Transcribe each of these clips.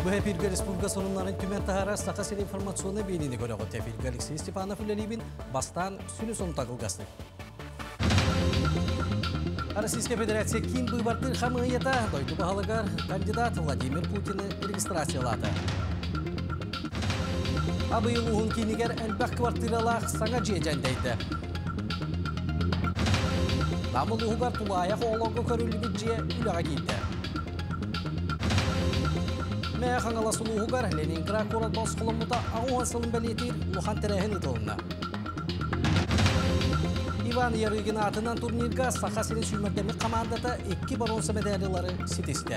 Efirga Respublikası'nın tümen tahara sakasıl informasyonu beynini göre o Efirga Alexey Stepanov Lelibin bastan sünü sonu takılgası. Российская Федерация Ким бывартыр хамыйята дойду бағалығар кандидат Владимир Путин'ы регистрациялады. Абыйыл ұғын кейнігер әлбәқ квартиралақ саңа жейжәндейді. Намыл ұғығар тұлаяқ оғылығы көрілігі же үліға кейді. Мәе қаңаласын ұғығар Ленинград қорат бас құлымыда ағуан сылын бәлетер ұған тәрәхін ұтылына. Иван Ярыгин атынан турнирға Сахасилин сүймәрдемі командата 2 бронза медалилары сетесті.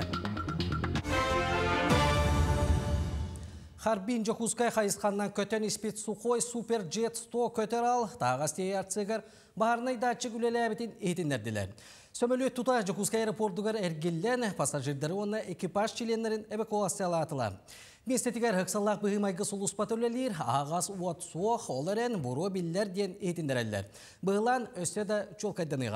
Харбин Жокускай Хайысханнан көтен испет Сухой Суперджет 100 көтер ал, тағас тейарцығыр бағарнай датчы күлелі әбетін етіндерділер. Сөмөлі тұта Жокускай аэропортугар әргеллен пассажирдары оны экипаж чиленлерін эвакуациялатылар. Местетігер хықсаллақ бұғымайғы сұлыс патрулялер ағас уат соқ оларын бұро биллер ден етіндірәлілер. Бұғылан өстеді чол қайданыға.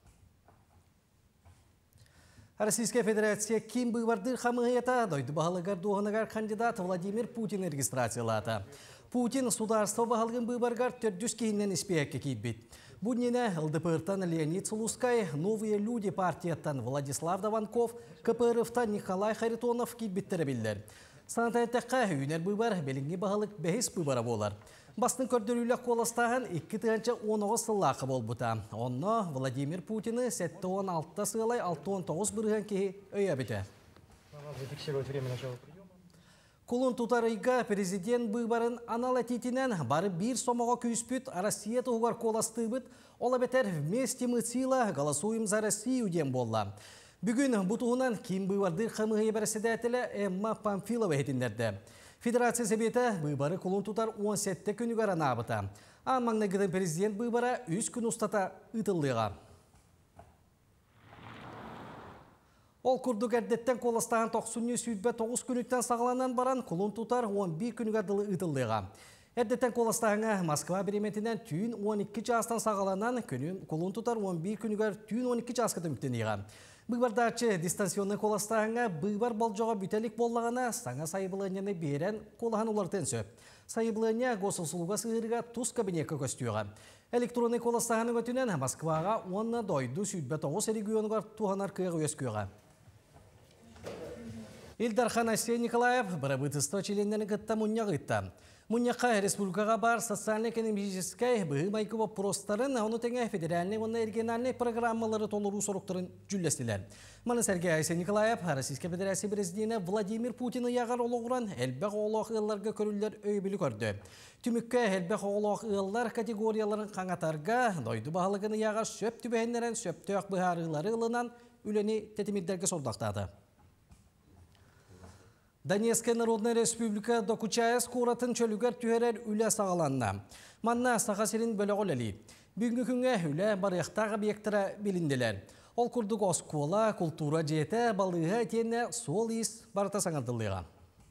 Российская Федерация Ким бұғвардыр қамығыйата дойды бағалығар доғынығар кандидат Владимир Путин регистрациялады. Путин сударство бағалығын бұғварғар 400 кейіннен іспейекке кейтбет. Будніне ЛДПРтан Леонид Слуцкай, Новые люди партияттан Владислав Даванков, КПРФтан Николай Харитонов кейтбеттері білдер. Санатайттаққа үйінер бұйбар белінгі бағалық бәхес бұйбара болар. Бастың көрдірілі қоластағын 2 тығанча 19 сыллақы бол бұта. Онны Владимир Путины 7-16 сылай 6-19 бұрған кейі өй әбіті. Құлын тұтарыға президент бұйбарын анал әтетінен бары бір сомаға күйіспіт Россия тұғар қоласты бұд, ола бетер вместе мұцила голосуем за Россию дем болла. Бүгін бұтуғынан Ким бұйбарды қамығы бәріседәтілі Эмма Памфилова етіндерді. Федерация себеті бұйбары құлын тұтар 17 күнігар анабыта. Амаңна ғыдың президент бұйбара 3 күн ұстата ұтылыға. Ол күрдік әрдеттен қоластаған 9 күніктен сағыланан баран құлын тұтар 11 күнігардылы ұтылыға. Әрдеттен қоластағыңа Москва береметінен түйін 12 жастан сағаланан құлын тұтар 11 күнігар түйін 12 жасқа түміктенеға. Бұйбардачы дистанционны қоластағыңа бұйбар болжоға бүтелік боллағына саңа сайыбылығыны берен қолаған олардың сөп. Сайыбылығыны ғосылсылуға сығырға тұз кабинетке көстіуға. Электронны қоластағының өтінен Москваға онына дойду сүйтбет оғыз регионығар туғанар күйеғі өскүйеға. Илдархан Асен Николаев бірабытысты чиленнені ғытта мұння ғытта. Мұньяқа республикаға бар социально-экономическай бұғымайғы вопростарын оны тәңе федеральный оны региональный программалары толыру сұрықтырын жүллестілер. Маны Сергей Асен Николаев, Российская Федерация президенті Владимир Путин яғар олығыран әлбәқ олық ұғыларға көрілер өйбілі көрді. Түмікке әлбәқ олық ұғылар категорияларын қаңатарға дойды бағылығыны яғар сөп түбәйінлерін сөпті ақ бұғарылары ұлынан үлені тетімиддерге сордақтады. Донецкая Народная Республика Докучая скоратын чөлігер түйерер үлі сағаланна. Манна сағасырын бөлі ғолели. Бүгінгі күнге үлі барықтағы объектіра білінделер. Ол күрдік оскола, культура жеті, балыға тені сол ес барыта саңадылыға.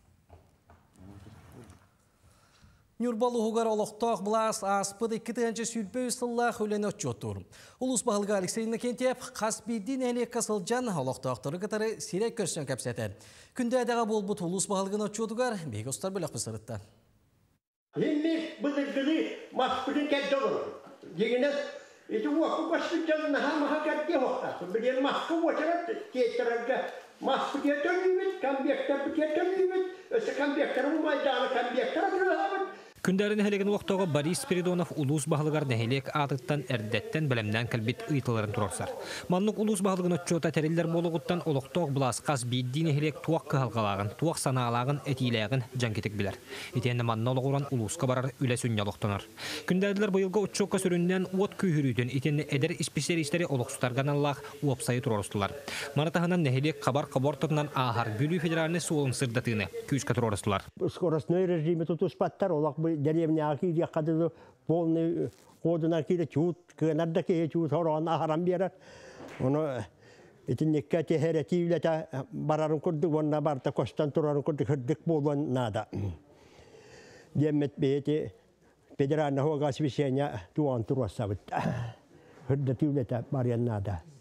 Нюрбалы ғуғар олықтақ бұлас аспыды 2-тігінші сүлпі үстіллақ өлен өтчеттір. Улус бағылға Алексей Накентьев қасбейдін әлек қасылжан олықтақтыры қытары сирек көрсен кәпсетер. Күнді әдіға бол бұт улус бағылғын өтчеттігар бейгі ұстар бөлік бұсырытты. Емек бұдырғылы маспыдың кәдді олыр. Дегенес, еті уақы баспыдың хамаға кәдде оқтасы. Білер маспы отырады, кеттерарға маспы кеттермеймет, комбектар кеттермеймет, өсі комбектар ұмайданы комбектар тұрғабыд. Күндәрін хелеген уақтауға Борис Спиридонов улус бағылығар нәхелек атыттан әрдеттен білімден кәлбет ұйтыларын тұрарсар. Манлық улус бағылығын өтчота тәрелдер болуғыттан олықтауқ бұласқас бейдді нәхелек туақ қығалғалағын, туақ саналағын әтиләғін жанкетік білер. Етенді манна олығыран улусқа барар үлі сүнялықтанар. Күндәрділер бұйылға өтчоққа сүріннен от күйірүйден етенді әдір специалистері олықсытарған Аллах уапсайы тұрарыстылар. Маратағынан нәхелек қабар тұрынан ағар бүлі федеральны суылын сырдатыны күйісқа тұрарыстылар. Скоростной режиме тут успаттар, деревня акиде кадылы полный ходына киде чут кенарда ке чут хорона харам бера оны этинекке тереативлета барарын курдук онна барта костан турарын курдук хырдык болгон нада демет бете федеральный хога освещения туан турасабыт хырдативлета барян нада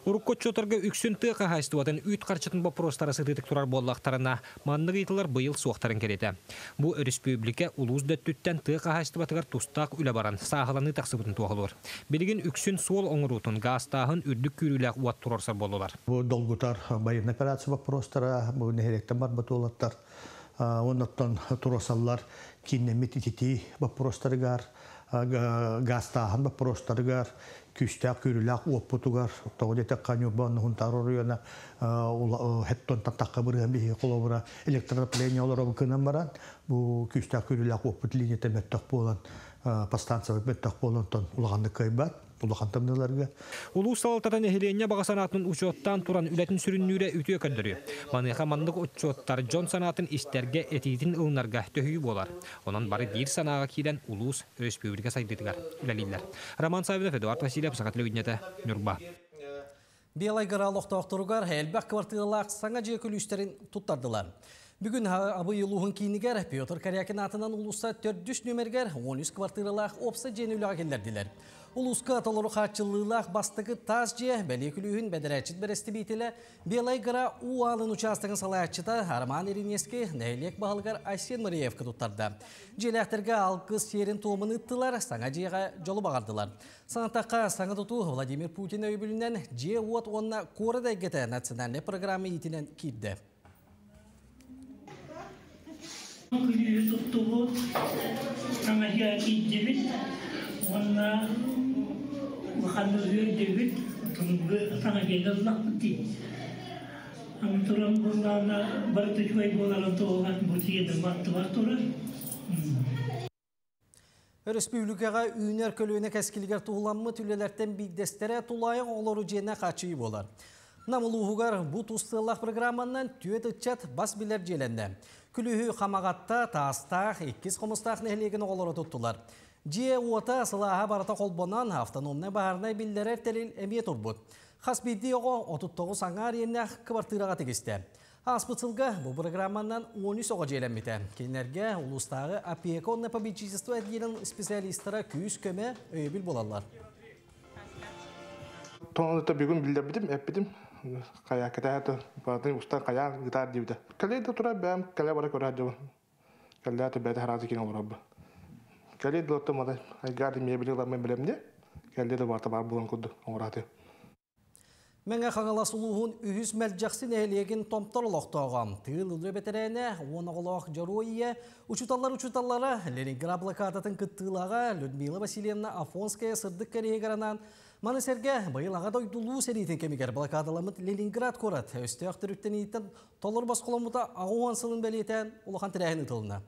Уруккотчоторга үксүн тыга хайстуатын үт карчытын вопростары сытытык турар боллактарына маннык ыйтылар быйыл суактарын келете. Бу республика улус дөттүттен тыга хайстыбатыгар тустак үле баран сахаланы таксыбытын туалыр. Билигин үксүн суол оңурутун гастахын үрдүк күрүләк уат турарсар болулар. Бу долгутар байын операция вопростары бу нехеректен бар батулаттар. Оннан турасаллар кинемит итити вопростарыгар, гастахын вопростарыгар, күстәк күрүләк оппутугар, тогыдета канюбан хунтарорыяна хеттон тактакка бирген бии колобура электроплениялар кынан баран. Бу күстәк күрүләк оппут линияте меттак болан, постанция меттак болан тон улаганды кайбат. Улус салатаран эхиленне багасанатын учоттан туран үлетін сүрүннүрэ үтүө көндөрү. Маныха мандык учоттар Джон санатын истерге этитин ылнарга төһүү болар. Онон бары бир санага кирен улус республика сайдытыгар үлелилер. Роман Савинов, Эдуард Васильев, Сакатлы Виднете, Нюрба. Биялайгара лохтоохторугар хелбак квартиралаак саңа жекүлүстерин туттардылар. Бүгін абый улуғын кейінігер Петр Карякин атынан улуста 400 нөмергер 13 квартиралаақ опса женүлі ағелерділер. Улуска толору қатчылылақ бастығы таз же бәлі күлігін бәдірәтчіт бәресті бейтілі Биялайгара уалын участығын салаятчыта Арман Иринеске нәйлек бағылғар Айсен Мариевка тұттарды. Желәқтерге алқыз серін туымын ұттылар, саңа жеға жолы бағардылар. Санатаққа саңа тұту Владимир Путин өйбілінен же уат онына қоры дәйгеті национальный программы етінен кейді. Күлі тұттығы аңаға кейдебіт, онына ұқанды өйдебіт, тұнғы аңаға ұлақ бұтты. Аңы тұран бұллағына бары түквай боларын тоғаған бұты еді бақты бар тұры. Республикаға үйінер көлуіне кәскілгер туғыламы түлелерден бейдестере тулайық олару жена қачыйы болар. Намылуғығар бұ тұстығылақ программаннан түйет ұтчат бас білер желенді. Күлігі қамағатта, тастақ, 2 қомыстақ нәлеген оғылары тұттылар. Же ота сылаға барата қолбонан автономны бағарнай білдерер тәліл әмет ұрбыд. Қас бейді оғы 39 аңар еннәқ квартираға тегісті. Аспытсылға бұл программаннан 13 оға желенметі. Кенерге ұлыстағы опеконны победчичество әдейінің специалистері күйіс көмі өйбіл болалар. Тоңылыта бүгін білдер бідім, Кая китайты батын устан кая гитар дивде. Калейда тура бәм кале бара көрәдә. Калейда бәдә харазы кин олрабы. Калейда лотта мада айгады мебелилар мен белемде. Калейда барта бар булган куды оңраты. Мәңә хаңалас улуһун үһүс мәлҗәксин әлеген томтор лохтагам. Тыл үле бетерәне, оныгылык жаруия, учуталлары Ленинград блокадатын кыттылага Людмила Васильевна Афонская сырдык керегеранан Манысерге быйылага дойдулуу серитин кемигер блокадаламыт Ленинград корат. Өстөк түрүттен иттен толор басколамыта агуан сылын белетен улахан тирәһен ытылына.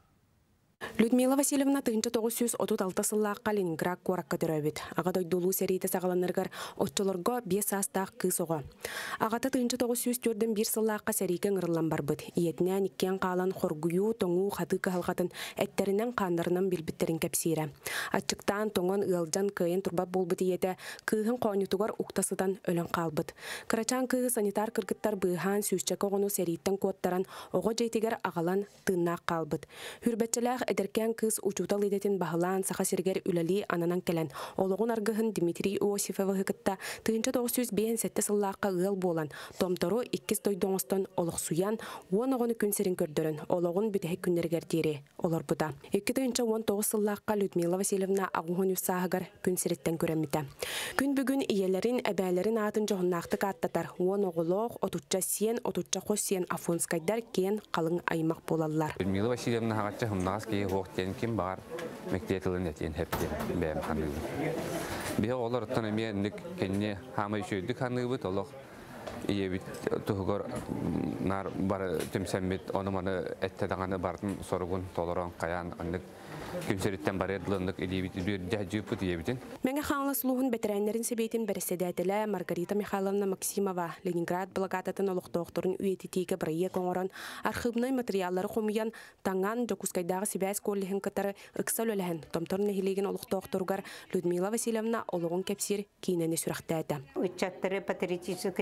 Людмила Васильевна 1936 сыллаққа Ленинград қораққа түрәбет. Аға дойдулу сәрейті сағаланырғар отчылырға 5 астақ кыз оға. Ағаты 1904-ден 1 сыллаққа сәрейкен ұрылан бар бұд. Иетінен ikкен қалан қоргүйу, тоңу, қады қағылғатын әттерінен қандарынан білбіттерін кәпсейрі. Атчықтан тоңын ұялжан көйен тұрбап бол бұд иеті күйін қойнытуғар ұқтасыдан өлін қалбыд. Қырачан күйі санитар кыргыттар бұйхан сүйшчі қоғыну сәрейттен кодтаран оға жейтігер ағалан тыннақ қалбыд. Хүрбәтчіләқ эдеркен кыз учутал идетин бахалан саха сергер үлали ананан келен. Олығын аргыхын Дмитрий Иосифова хыкытта 1957 сыллаққа ыл болан. Томтору 2 дойдоңыстан олық суян, оғыны күн серін көрдірін. Олығын бүтәхі күннергер дейре. Олар бұда. 2019 сыллаққа Людмила Васильевна ағуғын үсағығар күн сереттен көрәміті. Күн бүгін иелерін, әбәлерін атын жоғыннақты қаттатар. Оғын оғылық, отутча сен, отутча қос сен Афонскайдар кен қалың аймақ болалар. Людмила Васильевна хағатча хымнағыз кей хоқтен кем бар мектетілін әтен әптен бәйім қанығы. Бе олар ұттан әме кенне хамай шөйдік қанығы бұд, олық иебіт тұғығыр нар бар түмсәмбет, оны маны әттедағаны бардың сорғын толыран қаян қанық күнсеріттен бар еділіндік едебет бір жәжіп бұд иебітін. Мәңі қаңлы сұлуғын бәтірәнлерін себейтін бәріседәтілі Маргарита Михайловна Максимова Ленинград блокадатын олықтоқтырын үйететейкі бірайе көңірін архивной материаллары қомыян таңан жокускайдағы себәс көліхін кітары ұқсал өліхін. Томторын әхилеген олықтоқтырғар Людмила Васильевна олығын кәпсер кейінені сүрақтәді. Учаттары патриотической теңі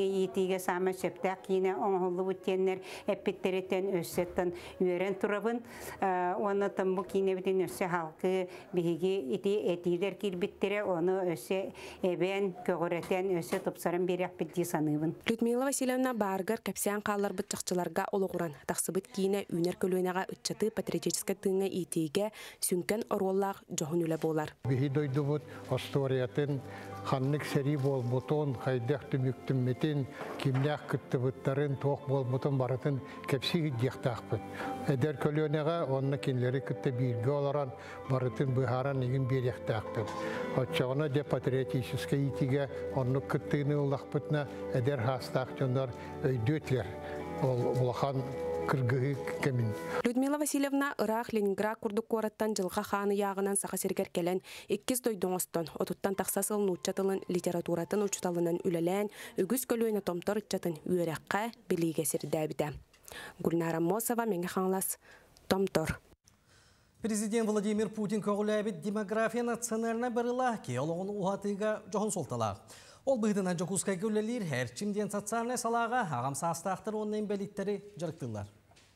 итиге сама сөптәк кине оңғылы бүттеннер әппеттереттен өссеттен үйерен тұрабын. Оны тымбы кине бітін өссе халқы бігі ити әтидер келбеттері оны өссе әбен көгіреттен өссе тұпсарын берек бітті саныбын. Людмила Васильевна баргар кәпсиян қалар бұтчақчыларға олығыран. Тақсыбыт кейіне үнер көлуенаға үтчаты патриотическа тыңы итиге сүнкен ороллақ жоғын үлі болар. Бігі дойды бұд осториятын ханнык сери бол бутон, хайдах түміктім метен, кимнях күтті бұттарын тоқ бол бутон барытын кәпсигі дияқтақ бұд. Әдер көлуенаға онына кенлері күтті бірге оларан барытын бұхаран егін берияқтақ бұд. Отчағына де патриотическа итиге онны күттіғіні ұлақ бұдна әдер хастақ жондар өйдөтлер. Олахан Людмила Васильевна Ирак Ленинград курдук кораттан жылға ханы яғынан сақа сергер келен 2 дойдоңостон, отуттан тақсасыл нұтчатылын литературатын ұчталынан үлелен, үгіз көлуіне томтор үтчатын үйерекқа біліге сірдәбіді. Гүлнара Мосова, менге қаңлас, томтор. Президент Владимир Путин көғіләбіт демография националына біріла ке олығын ұғатыға жоғын солтала. Ол бұйдына жоқұскай көлелер әрчімден социальный салаға ағам састақтыр онын бәліттері жырықтылар.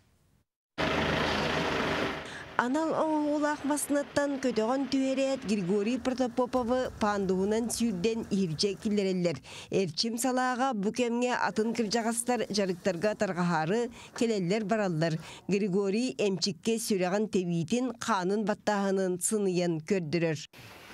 Анал оңғылақ басынаттан көтіған түйерет Григорий Протопоповы пандуынан сүйірден ирже келерелер. Әрчім салаға бүкемге атын кіржағастар жарықтарға тарғахары келелер баралдар. Григорий әмчікке сүреген тевитін қанын баттағының сыныян көрдірір.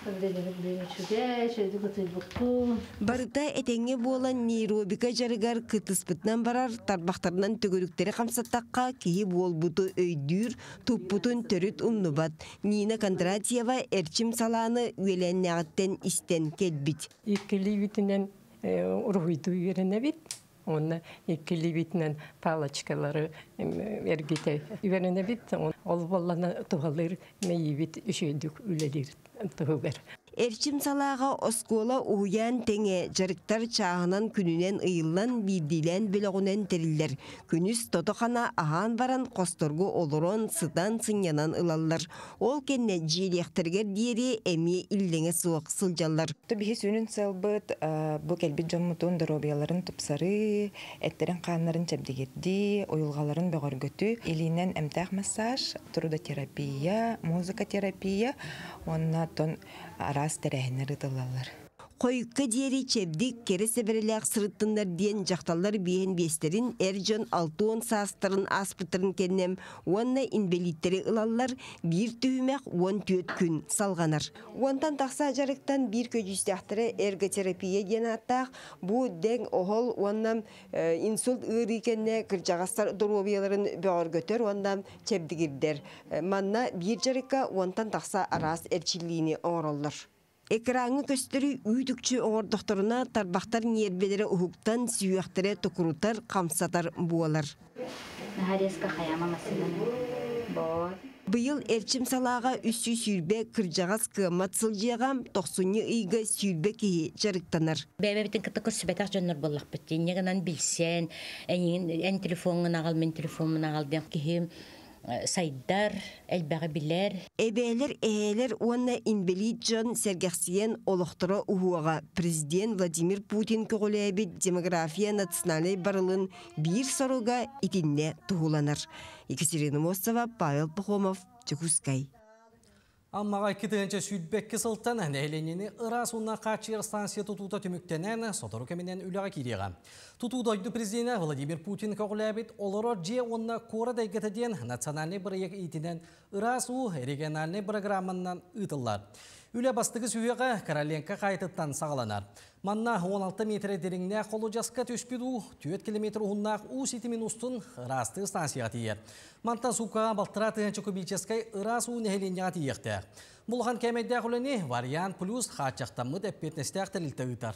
Барыта әтеңе болан нейробика жарығар кытыспытнан барар тарбақтарынан төгіріктері қамсаттаққа кейі бол бұты өйдүр, тұппытын төріт ұмныбат. Нина Кондратьева әрчім саланы өйленне ағыттен істен келбіт. Еккелі бітінен ұрғыйды үйеріне бит. Оны еккелі бітінен палачкалары әргете үйеріне бит. Ол боланы тұғалыр мейі бит үшейдік үлелер. Әрчім салаға оскола уян теңе жарықтар чағынан күнінен ұйылан бейдилен біліғінен тәрілдер. Күніс тотықана аған баран қосторғы олырон сыдан сыңянан ұлалар. Ол кенне желектергер дейері әме ілдеңе суық сылжалар. Түбігі сүйінің сәлбіт бұл кәлбет жоммутын дұробияларын тұпсары, әттерін қанларын чәбдегетді, ойылғаларын бәғар көті, елінен әмтәқ массаж, трудотерапия, музыка терапия, оннатон арас тәрәхінер ұтылалар. Қойыққа дейері чәбдік кері сәбірілі ақсырыттындар дейін жақталар бейін бестерін әржон 6-10 састырын аспытырын кеннем, онна инвалидтері ұлалар бір түйімәк 14 күн салғанар. Онтан тақса жарықтан бір көдістіқтірі эрготерапия ден аттақ, бұ дәң оғыл оннам инсульт ұғыр екенне кіржағастар дұробияларын бәғыр көтер, оннам чәбдігірдер. Манна бір жарыққа онтан тақса арас әрчіліні оңыралар. Экраңы көстері үйдікчі оңырдықтарына тарбақтар нербелері ұхуқтан сүйіқтері тұқырутар қамсатар буалар. Бұйыл әрчім салаға үсі сүйірбе кіржағас қымат сылжиғам 90 үйгі сүйірбе кейі жарықтанар. Бәбәбітін кітті күрсібәтақ жонлар болақ бітті. Негінен білсен, ән телефонын ағал, мен телефонын ағал ден кейім. Сайдар, әлбәғі білер. Әбәлер әәлер онна инвалид жон сәргәқсиен олықтыра ұғуаға президент Владимир Путин көғіләбі демография националай барылын бір соруға итінне тұғыланар. Екатерина Мосова, Павел Пахомов, Чекускай. Аммаға кетігінші сүйдбекке сылттан әнәйленені ұрас ұнна қачыр станция тұтуыта түміктенен сотору кәменен үліға кереға. Тұтудойды президенті Владимир Путин көғіләбет олыры же онна қора дәйгетеден национальный бірек етінен ұрас ұ региональный программынан ұтылар. Үлі бастығы сүйеға Короленко қайтыттан сағаланар. Манна 16 метр деріңне қолу жасқа төшпеду 4 километр ұғыннақ ұсетімен ұстын ұрасты станцияға тиер. Мантан суқаға балтыра тұғыншы көбейческай ұрас ұны әленеға тиекті. Бұлған кәмәдді құлыны вариант плюс қатшақтамыд әппетнесті әқтілілті ұйтар.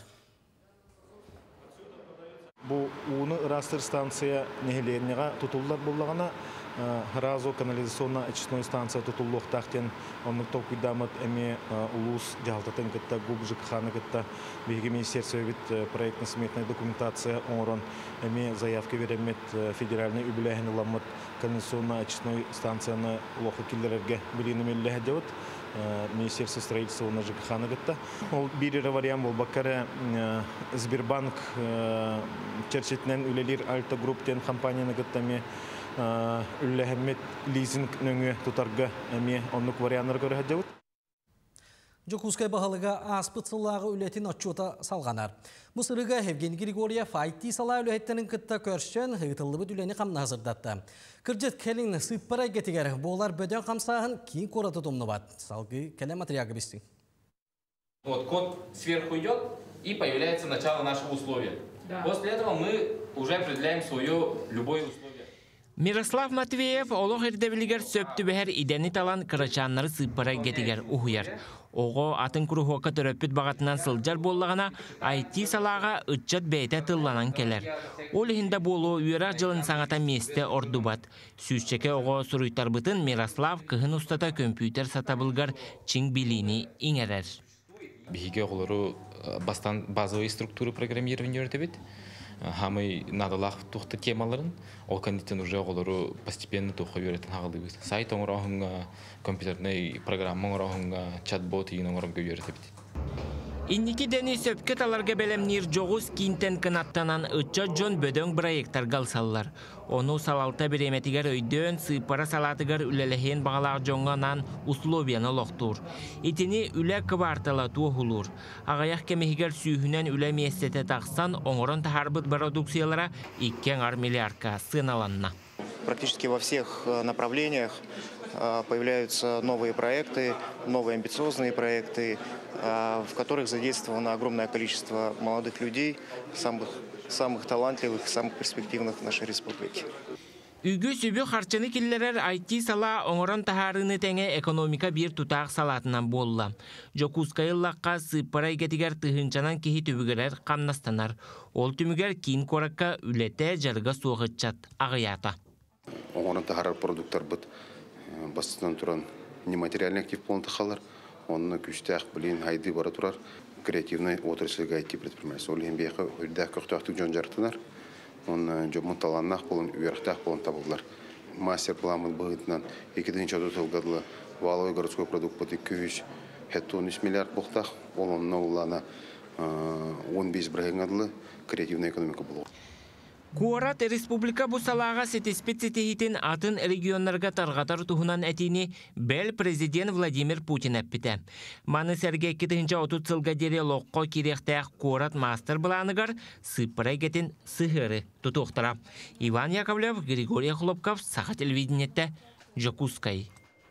Бұл ұны ұрастыр станция нәхеленеға тұтылдар болағына Харазо канализационно-очистной станция тутуллуқтақтен онның тоқыдамыт әме улус жағалтатын кітті губ жыққаны кітті бейгі министерство бит проектно-сметная документация оңырын әме заявка веремет федеральный үбіләхін ұламыт канализационно-очистной станцияны лоқы келдерерге білінімелі әдеуіт министерство строительства оны жыққаны кітті. Ол бірі вариант бұл баққары Сбербанк черчетінен үлелер Альта Групптен компанияны кіттіме үлләхәмет лизинг нөңі тұтарға әме онлық варианттар көрі әдеуіт. Жокускай бағалыға аспытсылағы үлетін отчута салғанар. Мұсырыға Евгений Григорьев IT сала үләттенің күтті көршін ғытылы үләні қамна hazırdatты. Кіржет кәлін сыппара кетігер болар бөден қамсағын кейін қораты томны бат. Салғы кәлі материалға бесті. Вот код сверху идет и появляется начало нашего условия. После этого мы уже определяем свое любое условие. Мирослав Матвеев олох эрдебилигер сөптү бәһәр идәни талан кырачаннары сыппара гетигер ухуяр. Ого атын курухуакка төрөппүт багатынан сылжар боллагана IT салага ытчат бәйте тылланан келер. Ол ихинде болу үйрак жылын саңата месте ордубат. Сүүсчеке ого суруйтарбытын Мирослав кыһын устата компьютер сатабылгар чиң билини иңерер. Биһиге олору бастан базовые структуры программирования өтөбүт. Хамы надалах тухты темаларын, ол кандидаттан уже олору постепенно тухы беретін ағылдыбыз. Сайт оңырағынға, компьютерный программа оңырағынға, чат-бот егін оңырағынға беретебеді. Инники дени сөпке таларга белемнир жоғыз кинтен кынаттанан ытча жон бөдөң проекттар галсаллар. Оны салалта береметигер өйдөн сыпара салатыгар үлелехен бағалақ жоңғанан условияны лоқтур. Итини үле квартала туғылур. Ағаяқ кемехигер сүйінен үле местете тақсан оңырын тахарбыт продукциялара 2 миллиардка сыналанна. Практически во всех направлениях появляются новые проекты, новые амбициозные проекты, в которых задействовано огромное количество молодых людей, самых талантливых, самых перспективных в нашей республике. Үгү сүбү харчыны киллерер IT сала оңорон тахарыны теңе экономика бир тутақ салатынан болла. Жокускайыллаққа сыппарай кетигер тыхынчанан кихи түбігерер қамнастанар. Ол түмігер кейін коракка үлете жарга соғытчат ағыята. Оңорон тахарар продукттар бұд бастынан туран нематериальный актив болын тахалар. Онына күштәқ білін айды бара турар креативный отраслыға IT предпринимательство. Ол ембейқі үлдәқ көқтіқтік жон жарықтынар. Он жобмун таланнах болын, уярхтах болын табылдылар. Мастер планын бұғытынан 2-ші тылғадылы валовый городской продукт бұты 213 миллиард бұқтақ. Ол онына олана 15 бірғыңадылы креативный экономика болу. Куарат республика бұсалаға сетеспет-сетехитін атын регионларға тарғатар тұхынан әтіні бәл президент Владимир Путин әппіті. Маны сәрге 2-30 сылға дере лоққа керектәқ Куарат мастер бұланығар сыппырай кетін сығыры тұтуқтыра. Иван Яковлев, Григорий Хлопков, Саха телевидениетті, Жокускай.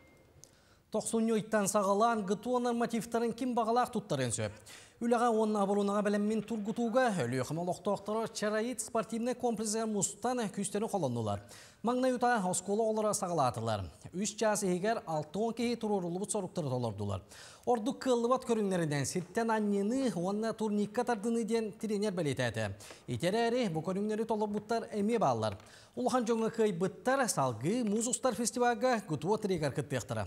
90-йттан сағалан ғытуа нормативтарын кім бағалақ тұттарын сөп. Үліға онына абырунаға бәлеммен тұрғытуға өлі қымалықтақтары чарайит спортивный комплексі мұстан күстені қоланылар. Маңна юта осколы олыра сағалатылар. 3 жасы егер 6-10 кейі тұрырылы бұт сорықтары толырдылар. Орды қылыват көріңлерінен сеттен аннені онына турникка тардыны ден тренер бәлет әді. Етер әрі бұл көріңлері толыр бұттар әме балылар. Улхан жоңы кай бұттар салғы музустар фестивалға күтуа трегар күттектірі.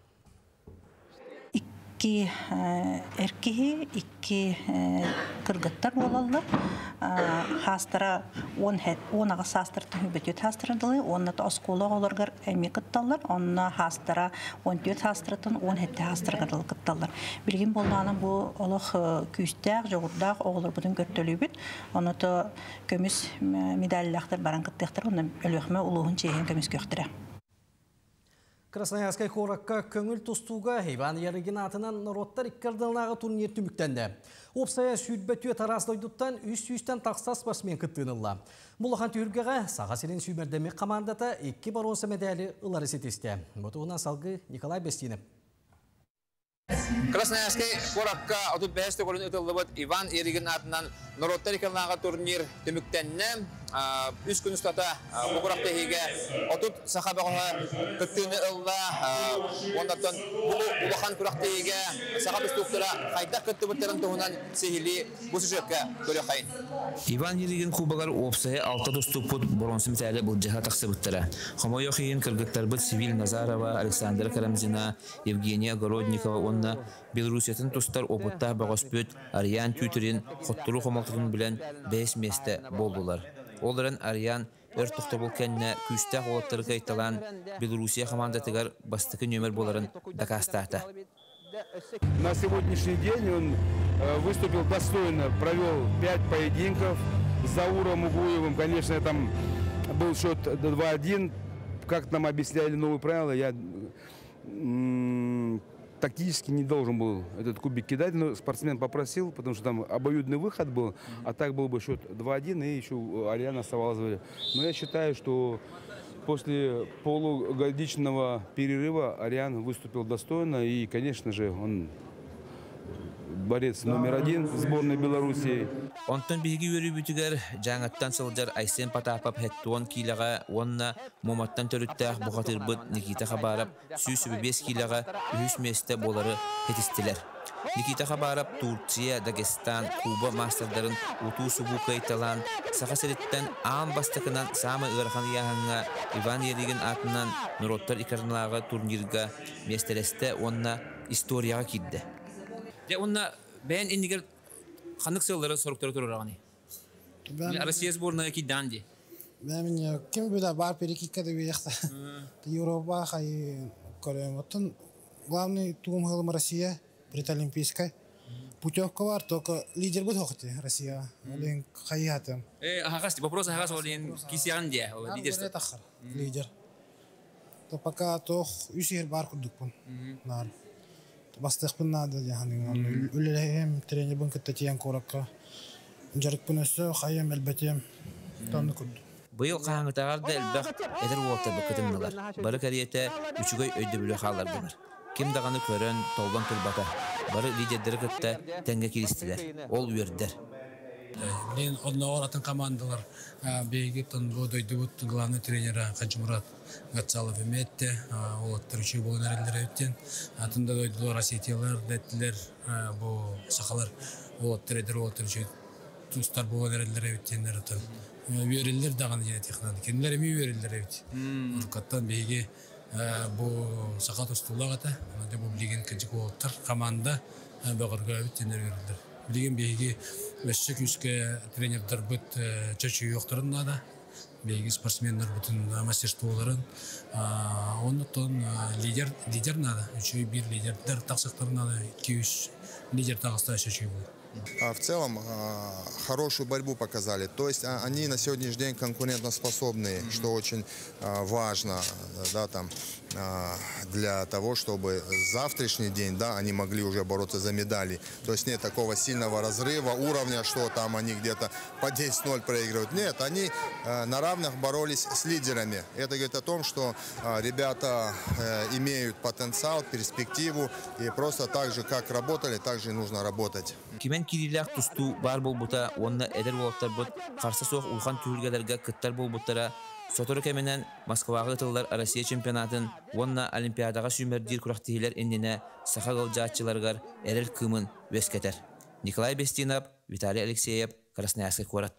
Эркеһи 2 кыргыттар болалар. Хастара 10 ага састырты хүбөтөт хастырдылы, онна оскола оларгар эмекытталар, онна хастара 14 хастыртын 17 хастыргадыл кытталар. Билген болганын бу олох күстәк, жогурдак оглар бүтүн көттөлүбүт. Оны то көмүс медальлактар баран кыттыктар, онна өлөкмө улугун чейин көмүс көктөрө. Красноярскай хоракка көңіл тұстуға Иван Ярыгин атынан народтар иккардылығы турнир түміктенді. Опсая сүйдбәтуе тараздойдуттан үст-үстен тақсас басмен күттінілла. Бұлыған түргеға саға сирен сүймердеме командата 2 бронза медалі ұлары сетесті. Бұтығынан салғы Николай Бестинов. Красноярский хоракка отут бәсті қолын өтілдібіт Иван Ярыгин атынан народтар иккардылығы турнир түміктенді. Үс күн ұстата бұқырақта хеге отут сақабағыға күттіні ұлда Ondan ulakan kuraktayıge sakat üstüktüre kaydak kıttıbıtların tuğunan sehili bu sıcakka görüyor kayın. Иван Еригин кубалар опсая алта доступут бронсы металле булжаха таксыбыттара. Хомойохин кыргыттарбыт Сивил Назарова, Александра Карамзина, Евгения Огородникова, онна Белоруссиятын тустар опытта багоспөт Ариан Тютерин хоттуру хомалтырын билен 5 месте болдулар. Оларын Ариан өртүктө болкенне күстак олаттары кайталан Белоруссия командатыгар бастыкы нөмер боларын дакастата. На сегодняшний день он выступил достойно, провел 5 поединков. С Зауром Угуевым, конечно, там был счет 2-1. Как нам объясняли новые правила, я тактически не должен был этот кубик кидать, но спортсмен попросил, потому что там обоюдный выход был, а так был бы счет 2-1, и еще Ариана оставалась. Но я считаю, что после полугодичного перерыва Ариан выступил достойно, и, конечно же, он борец номер 1 сборной Белоруссии. Онтон биги өрүбүтүгөр жаңаттан сылжар Айсен Потапов хеттуон килага онна моматтан төрүттәк бухатырбыт Никита Хабаров сүйсүбү 5 килага 3 месте болары хетистилер. Никита Хабаров Турция, Дагестан, Куба мастerdарын утуу субу кайталан сахасырыттан аан бастакынан самы ырхан яханга Иван Еригин атынан Нуроттар икарналага турнирга местелесте онна историяга кидди. Onunla ben indiger kanık sığları sorukları tururağını. Россия сборная кидandi. Ben kim bilir var перекидка da bir yakta. Европа хай Корея. Главный тум хылым Россия, предолимпийская. Путевка var, только лидер будет хохти Россия. Олин хаятым. Хагас, вопрос хагас олин кисянде, лидерство. Лидер. То пока то үсер бар кудукпун. Нар. Бастықпын нады яғни үлелейім тренер бұн күтті тиян қораққа жарық бұнысы қайым әлбәтем таңны күрді. Бұйыл қаңғытағарды әлбәқ әдір уақта бұқытымнылар. Бары кәриеті үшігөй өйді бүлі қалар бұлар. Кем дағаны көрін, толбан тұлбата. Бары лидердері күтті тәңге келістілер. Ол үйердер. Мен одного атын командалар бейгіптен бұдойды бұттың главный тренері Қажымұрат Гатсалов еметті. Ол түріші болын әрелдері өттен. Атында дойдылар, осетиялар, дәттілер, бұл сақалар. Ол түредер, ол түріші тұстар болын әрелдері өттенлер өттен. Үйерелдер дағаны жене текінады. Кенілер еме үйерелдер өтті. Ұрқаттан бейге бұл сақа тұстулағата. Бұл білген кәжік олықтар команда бағырға өттенлер үйерелдер. Білген бейге өссі күске тренердар бұд чөчі өқтірін нада. Бейге спортсмендер бұтын мастерстволарын. Онықтан лидер нада. Үші бір лидердер тақсықтар нада. 2-3 лидер тағыста чөчі болды. В целом хорошую борьбу показали. То есть они на сегодняшний день конкурентоспособные, что очень важно, да, там, для того, чтобы завтрашний день, да, они могли уже бороться за медали. То есть нет такого сильного разрыва уровня, что там они где-то по 10-0 проигрывают. Нет, они на равных боролись с лидерами. Это говорит о том, что ребята имеют потенциал, перспективу, и просто так же, как работали, так же и нужно работать. Кимен кирилак тусту бар болбута, онна эдер болуптар бут, қарсы соқ улхан түйілгелерге кыттар болбуттара, сотору кеменен Москваға ытылдар Россия чемпионатын, онна Олимпиадаға сүймердер күрақтығылар еннене сақағыл жатчыларғар әрел кымын өскетер. Николай Бестинов, Виталий Алексеев, Красноярский город.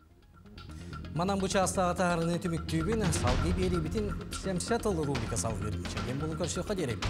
Манан бұча астаға тағарыны түміктүйбін, салғы бері бітін 70 ұлы рубрика салғы бермейші. Ем бұлы көршіққа дерек.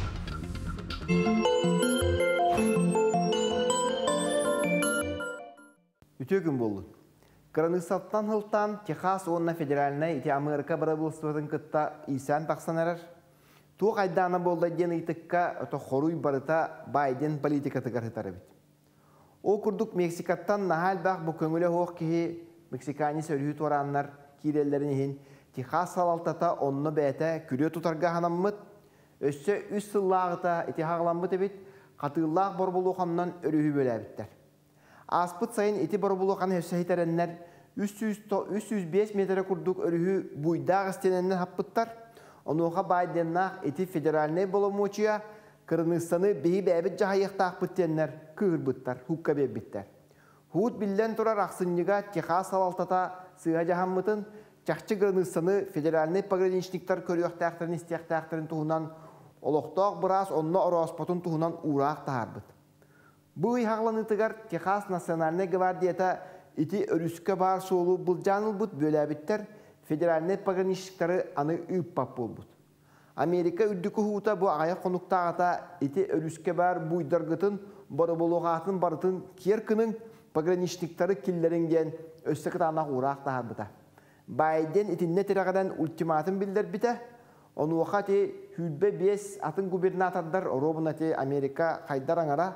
Үтөгін болды. Кранысаттан хылтан Техас онна федеральная ити Америка барабылыстығын кытта исан тақсанарар. Туқ айданы болды ден итікка өті хоруй барыта Байден политикаты қарытары бит. О күрдік Мексикаттан нахал бақ бұл көңілі хоқ кейі Мексикани сөргі торанлар кирелерін ехін Техас салалтата онны бәті күре тұтарға ханаммыт, өсі үс сыллағыта ити хағыламмыт бит, қатыллақ бор болу қанынан өрігі бөлі біттер. Аспыт сайын ити борбулуқан hössәһитерәннәр 305 метр курдук өрүһү буйдагы стененнән хаппыттар. Онуга Байденнах ити федеральный боломучия Кыргызстаны бии бәбит жаһайыктак биттеннәр кырбыттар, хукка бебиттер. Хут биллән турар аксынныга Техас салалтата сыга жаһаммытын чакчы Кыргызстаны федеральный пограничниктар көрүяктактарын истияктактарын туһунан Олоқтоқ бұрас онны ороспотын туғынан урақ тағарбыт. Бұл иғағланыдығар Техас Национальный гвардията ити өрүскө бар соолу бұлжаныл бұт бөләбіттер федеральный пограничниктары аны үппап болбут. Америка үрдікі хута бұл ағая қонуқтағата ити өрүскө бар бұйдарғытын боры-болуғатын барытын керкінің пограничниктары киллерінген өстікі тағанақ урақ тағарбыта. Байден итинне терағадан ультиматум билдер біті, оны оқа те хүлбе 5 атын губернатордар оробына те Америка қайдар аңара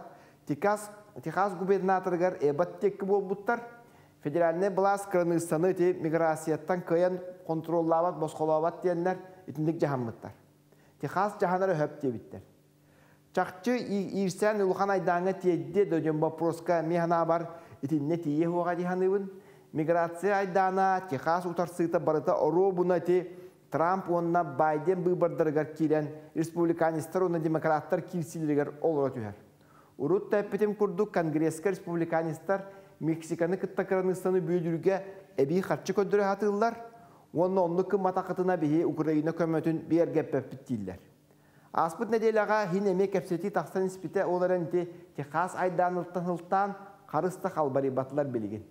Техас губернаторгар эбат теккі болбуттар, федеральный блас Кыргызстаны те миграцияттан кыян контроллават, босқолават дейінлер итіндік жахаммыттар. Техас жаханары хөп дебіттер. Чақчы ирсен ұлған айдаңы тедде дөден вопроска механа бар итинне тие хуаға диханыбын. Миграция айдана Техас утарсыта барыта оробуна те Трамп онна Байден быбардыргар кирен республиканистар онна демократтар кирсилергер олыра түхер. Урут тәппетем күрдік конгресске республиканистар Мексиканы кыттакырыныстаны бүйдірге әбей қатшы көндірі хатылар, онны кымата қытына бейе Украина көмөтін бергеппеппіт дейілер. Аспыт неделяға хин әме кәпсеті тақсан іспіте оларын Техас айданылтан қарысты қалбари батылар білген.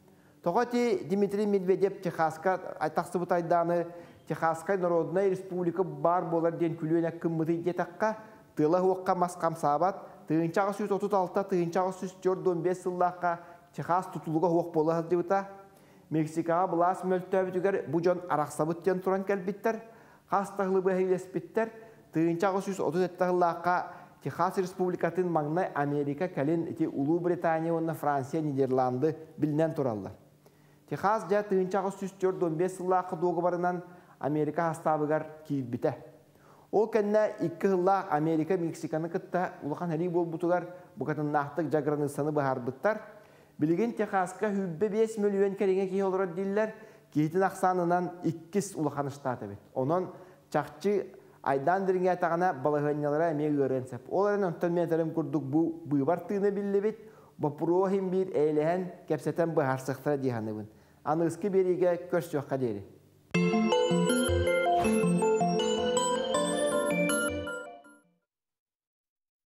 Тоғати Дмитрий Медведев Техасқа айтақсыбыт айданы Техасқа народная республика бар болар ден күлуен әккімміті етаққа тыла хуаққа масқам сабат, тыынчағы 136, тыынчағы 145 сыллаққа Техас тұтылуға хуақ болы ғылдыуыта. Мексикаға бұлас мөлттөбітігер бұжон арақсабыттен тұран кәлбіттер, қастағылы бұхейлеспіттер, тыынчағы 137 сыллаққа Техас республикатын маңнай Америка кәлін еті Улу Британия, онна Франция, Нидерланды білінен тұралар. Техас жа тыынчағы 145 сыллаққа доғы барынан Америка хастабығар кейбіті. Ол кәнне 2 жыллақ Америка Мексиканы кытта улахан әрі бол бұтығар бұқатын нақтық жағыранысаны бұхар бұттар. Білген Техасқа хүббе 5 миллион кәреңе кей олар дейілер, кейтін ақсанынан 2 улахан ұштаты бет. Онын чақчы айдан діріңе атағана балығынялара әме өренсеп. Оларын онтан метрім күрдік бұл бұйбар тыны білі бет, бұпырохин бір әйліген кәпсетен бұхар сықтыра дейханы бұн. Анығызки береге көш жоққа дейірі.